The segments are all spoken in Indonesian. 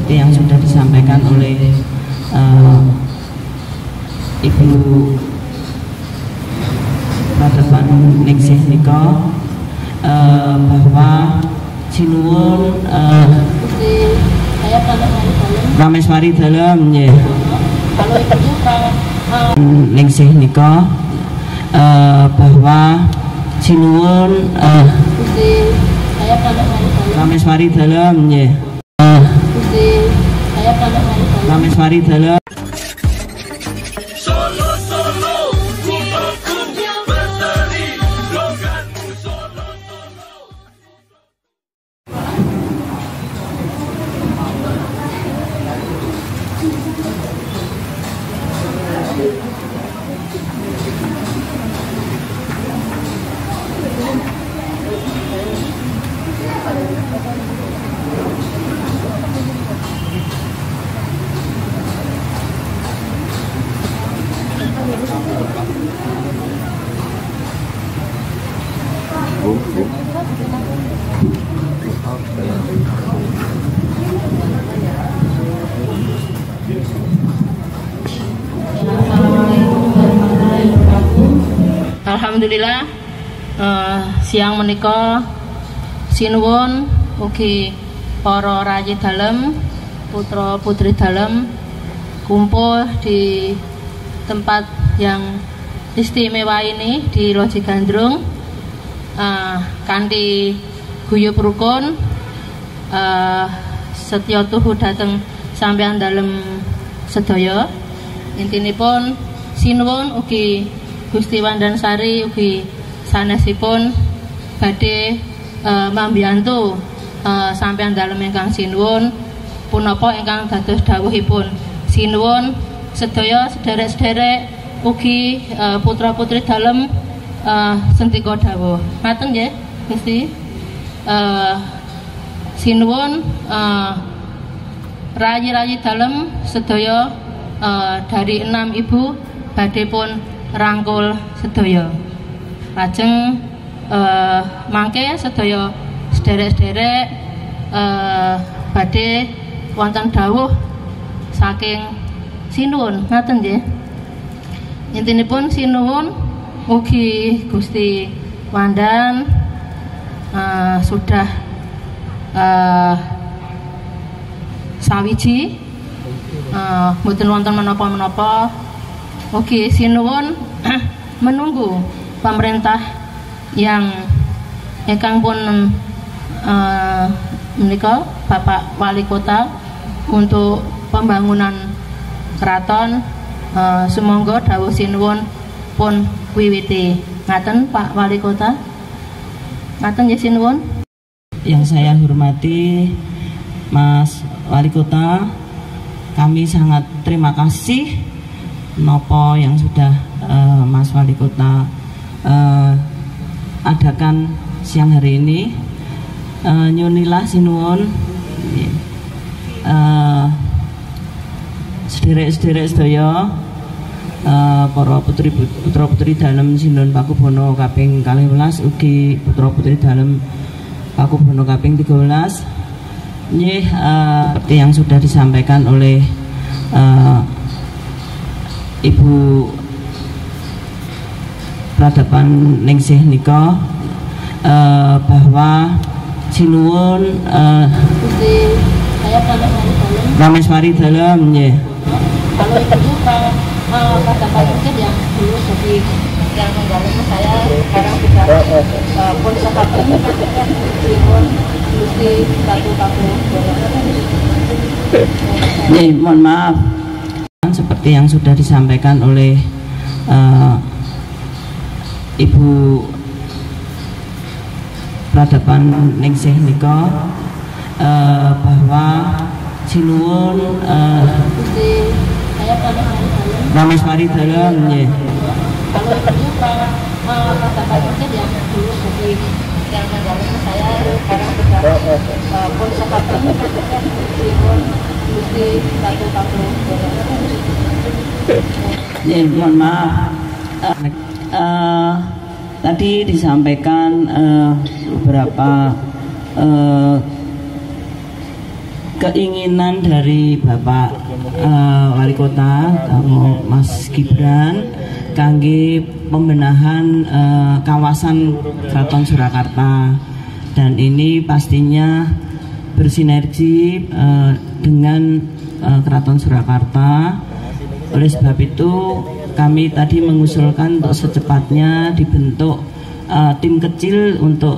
seperti yang sudah disampaikan oleh Ibu Pradepan Ningsih nika bahwa sinuwun Prameswari dalem nggih. Ningsih nika bahwa sinuwun Prameswari dalem nggih. Prameswari dalem. Alhamdulillah siang menika sinuwun ugi para rayi dalem, putra putri dalem kumpul di tempat yang istimewa ini di Loji Gandrung kanthi guyub rukun setya tuhu dhateng sampeyan dalem sedaya. Intinipun sinuwun ugi Gusti Wandansari ugi sanesipun badhe mambiyantu sampeyan dalem ingkang sinuwun punapa ingkang dados dawuhipun. Sinuwun sedaya sederek-sederek ugi putra-putri dalem sentika dawuh. Ngaten nggih Gusti. Sinuwun rayi-rayi dalem sedaya dari 6 ibu badhe pun rangkul sedaya. Lajeng mangke sedaya sederek-sederek badhe wonten dawuh saking sinuwun. Ngaten nggih. Intinipun sinuwun ugi Gusti Wandan sudah sawiji mboten wonten menapa-menapa. Ugi sinuwun menunggu pemerintah yang ingkang pun menika Bapak Wali Kota untuk pembangunan keraton. Sumangga dawuh sinuwun pun wiwiti. Ngaten Pak Wali Kota. Ngaten nggih sinuwun. Yang saya hormati Mas Wali Kota, kami sangat terima kasih nopo yang sudah Mas Wali Kota adakan siang hari ini. Nyunilah sinuwun sederek-sederek sedaya para putra-putri dalem Sinuwun Pakubono kaping 12 ugi putra-putri dalem Pakubono kaping 13. Nggih seperti yang sudah disampaikan oleh Ibu Pradepan Ningsih nika bahwa sinuwun Prameswari dalem nggih. Kalau itu Pradepan Ningsih yang dulu jadi yang menggalami saya sekarang sudah pun sahabat sinuwun Gusti Pakubono. Nggih, mohon maaf. Seperti yang sudah disampaikan oleh Ibu Pradepan Ningsih nika bahwa sinuwun Prameswari dalem nggih. Kalau itu Pradepan Ningsih yang dulu jadi yang menggalami saya sekarang sudah pun sahabat sinuwun Gusti Pakubono. Mohon maaf. Tadi disampaikan beberapa keinginan dari Bapak Wali Kota Mas Gibran kangge pembenahan kawasan Keraton Surakarta, dan ini pastinya bersinergi dengan Keraton Surakarta. Oleh sebab itu kami tadi mengusulkan untuk secepatnya dibentuk tim kecil untuk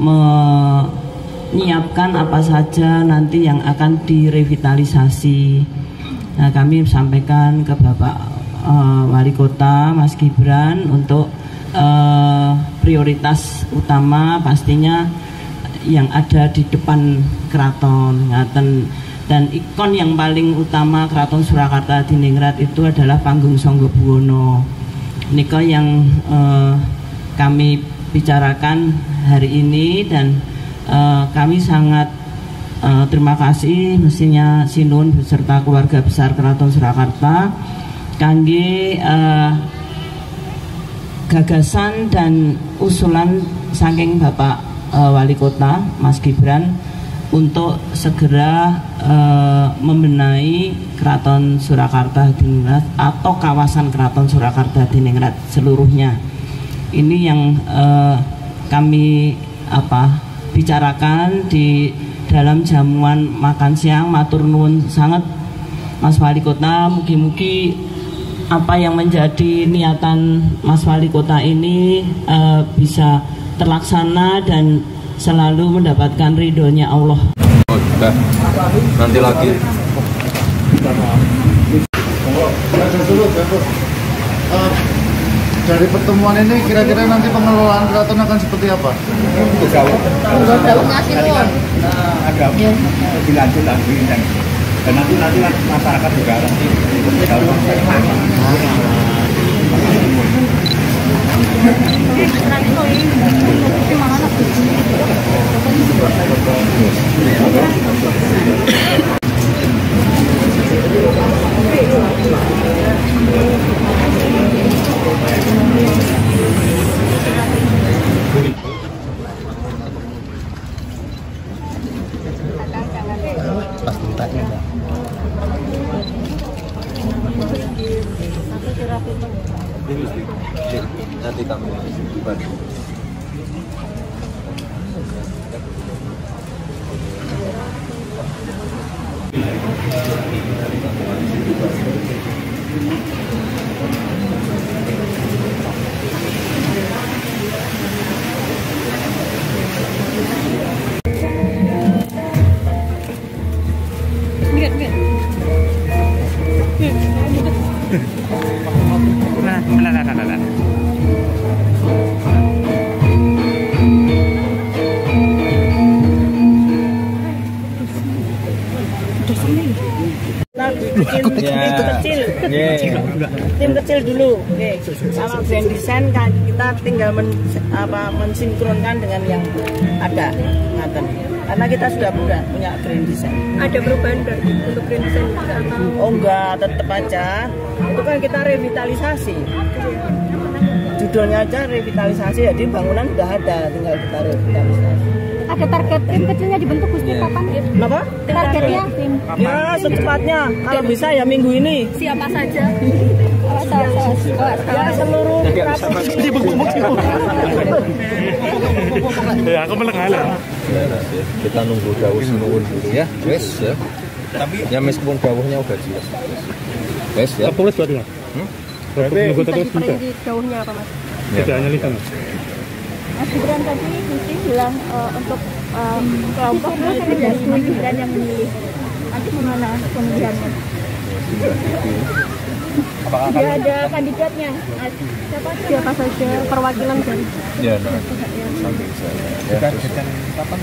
menyiapkan apa saja nanti yang akan direvitalisasi. Nah, kami sampaikan ke Bapak Wali Kota Mas Gibran untuk prioritas utama pastinya yang ada di depan keraton ngaten, dan ikon yang paling utama Keraton Surakarta Diningrat itu adalah Panggung Sangga Buwana. Nika yang kami bicarakan hari ini, dan kami sangat terima kasih mestinya Sinun beserta keluarga besar Keraton Surakarta kangge gagasan dan usulan saking Bapak Wali Kota Mas Gibran untuk segera membenahi Keraton Surakarta Diningrat atau kawasan Keraton Surakarta Diningrat seluruhnya. Ini yang kami bicarakan di dalam jamuan makan siang. Matur nuwun sangat Mas Wali Kota, mugi-mugi apa yang menjadi niatan Mas Wali Kota ini bisa terlaksana dan selalu mendapatkan ridhonya Allah. Nanti lagi. Dari pertemuan ini kira-kira nanti pengelolaan keraton akan seperti apa? Daunnya Sinun. Ada lebih lanjut lagi, dan nanti masyarakat juga nanti nanti kami dibantu. Tim kecil dulu, sama brand design kan kita tinggal mensinkronkan dengan yang ada, karena kita sudah punya brand design. Ada perubahan berarti untuk brand design juga atau? Oh enggak, tetap aja. Itu kan kita revitalisasi. Judulnya aja revitalisasi, jadi bangunan sudah ada, tinggal kita revitalisasi. Ada target tim kecilnya dibentuk Gusti kapan? Kenapa? Targetnya tim. Ya secepatnya, kalau bisa ya minggu ini. Siapa saja? Ya seluruh ya aku melengah lah. Kita nunggu dawuh Sinun dulu ya, wes ya. Tapi ya meskipun dawuhnya udah jelas, wes ya. Apa buat dua? Nunggu terus juga. Jauhnya apa Mas? Tidak hanya lisan. Mas Gibran tadi mesti bilang untuk kelompok Mas Gibran yang memilih. Nanti gimana pemilihannya? Apakah Dia ada kandidatnya? Siapa saja perwakilan dari? Ya, sambil saya. kapan?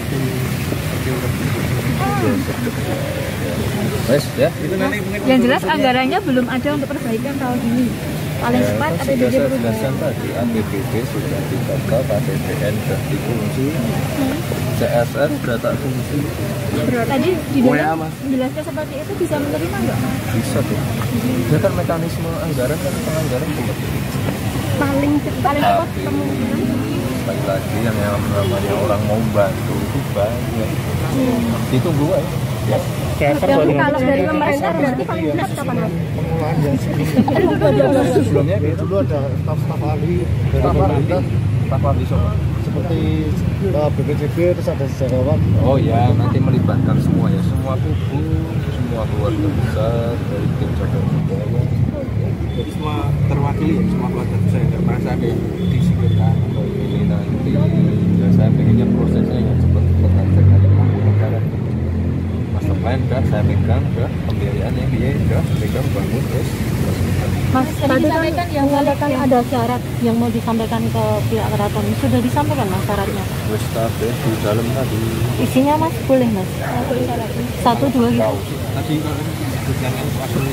Wes ya. Yang jelas anggarannya belum ada untuk perbaikan tahun ini. Paling cepat APBD berubah. Tadi APBD sudah ditotal, KPBN sudah dikunci, CSR sudah tak fungsi. Tadi di dalam menjelaskan seperti itu bisa menerima nggak Mas? Bisa tuh. Itu kan mekanisme anggaran kan penganggaran seperti itu. Paling cepat kemungkinan. Lagi-lagi yang namanya orang mau bantu itu banyak. Ditunggu aja. Kalau dari pemerintah berarti paling dekat kapan Mas? Pengelolaan yang Sebelumnya dulu ada staf ahli dari pemerintah, staf ahli seperti BPJB, terus ada sejarawan. Oh ya, nanti melibatkan semua ya, semua kubu, semua keluarga besar dari tim jaga budaya. Jadi semua terwakili ya, semua keluarga besar yang merasa ada yang disingkirkan. Ini nanti ya saya pengennya prosesnya yang seperti pengajaran negara. Master plan dah saya pegang, dah pembiayaan yang dia dah pegang bangun terus. Mas, tadi kan yang mengatakan ada syarat yang mau disampaikan ke pihak keraton. Sudah disampaikan Mas syaratnya? Wes tapi di dalam tadi. Isinya Mas boleh Mas? Satu dua gitu. Tadi kalau disebutkan kan asal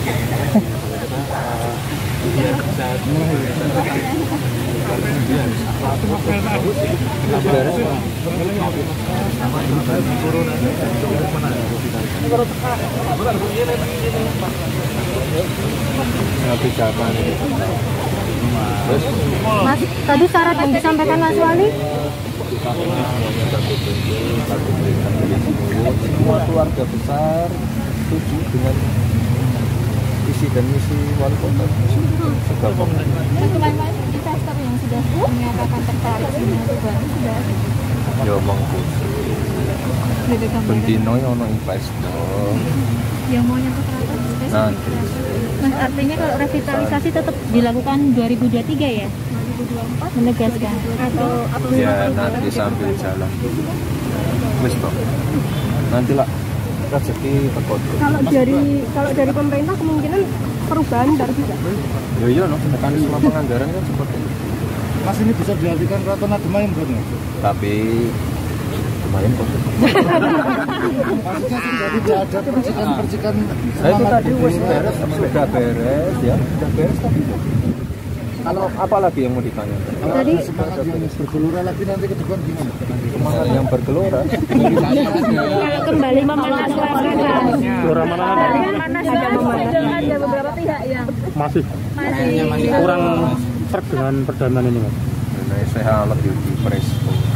Mas, tadi syarat yang disampaikan Mas Wali? Semua keluarga besar setuju dengan visi dan misi wali kota. Kemarin investor yang sudah menyatakan tertarik di Tuban sudah Ya monggo. Bentino ono investor. yang mau nyata keraton. Nanti. Mas, artinya kalau revitalisasi tetap dilakukan 2023 ya? 2024 menegaskan atau Ya nanti sambil jalan. Wis toh. Nanti lah rezeki tekot. Kalau dari pemerintah kemungkinan perubahan dari juga. Ya iya no, mekanisme penganggaran kan seperti itu. Mas, ini bisa dialihkan keraton Ademayem kan ya? Tapi lumayan kok. Maksudnya jadi tidak ada percikan-percikan Nah, itu tadi wis beres, sudah beres ya, sudah beres tadi. Kalau apa lagi yang mau ditanya? Kalau ada semangat yang bergelora lagi nanti ke depan gimana? Semangat yang bergelora. Kembali memanas masyarakat. Gelora mana? Ada beberapa pihak yang Masih kurang serg dengan perdamaian ini Mas. Nah, saya alat di press.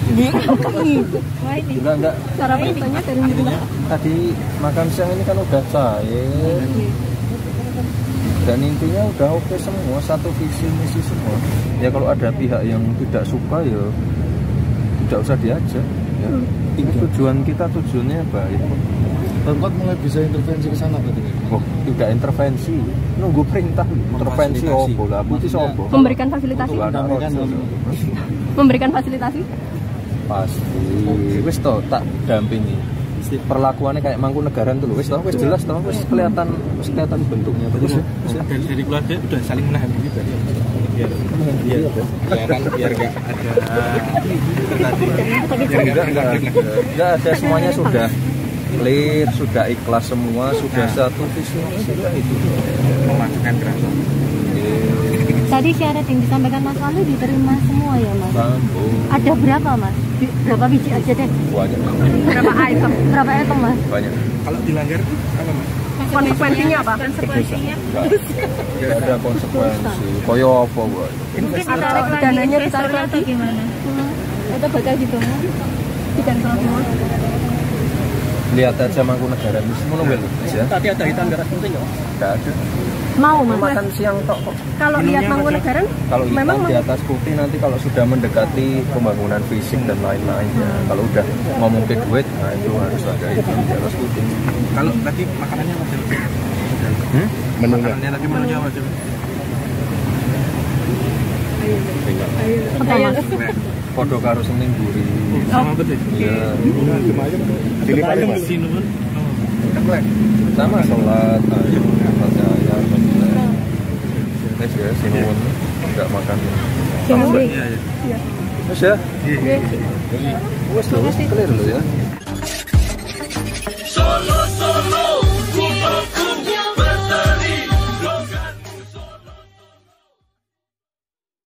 Gila enggak? cara perintahnya dari mana? Tadi makan siang ini kan udah cair. Dan intinya udah oke semua, satu visi misi semua. Ya kalau ada pihak yang tidak suka ya tidak usah diajak. Ya. Tujuan kita tujuannya baik. Tempat mulai bisa intervensi ke sana berarti. Oh, tidak intervensi, nunggu perintah. Intervensi opo lah, putih opo. Memberikan fasilitasi. Memberikan fasilitasi. Pasti. Wis toh tak dampingi. Perlakuannya kayak Mangkunegaran tuh, wis toh, wis jelas toh, wis kelihatan bentuknya terus. dari keluarga udah saling menahan diri berarti. Biar enggak ada Enggak ada, semuanya sudah clear, sudah ikhlas semua, sudah satu visi misi lah itu. memajukan keraton. Tadi syarat yang disampaikan Mas Wali diterima semua ya Mas? Ada berapa Mas? Berapa biji aja deh? Banyak. Berapa item? Berapa item Mas? Banyak. Kalau dilanggar apa Mas? Konsekuensinya apa? Enggak ada konsekuensi. Koyo apa buat? Mungkin dananya ditarik lagi gimana? Atau bakal dibangun? Tidak semua. Lihat aja Mangkunegaran itu semua nunggu ya. Tadi ada hitam garas penting nggak? Enggak ada. Mau Mas? Makan siang tok kok. Kalau lihat Mangkunegaran Kalau memang hitam di atas putih nanti kalau sudah mendekati pembangunan fisik dan lain-lain ya. Kalau udah ngomong ke duit, nah itu harus ada hitam di atas putih. Kalau tadi makanannya apa sih? Makanannya tadi menunya apa sih? Podo karo sening guri. Sama betul. Iya. Jadi paling sini pun. Sama sholat, ayo baca ayat. Wes ya, sinuwun enggak makan. Iya. Wes ya. Wes lho, wes clear lho ya.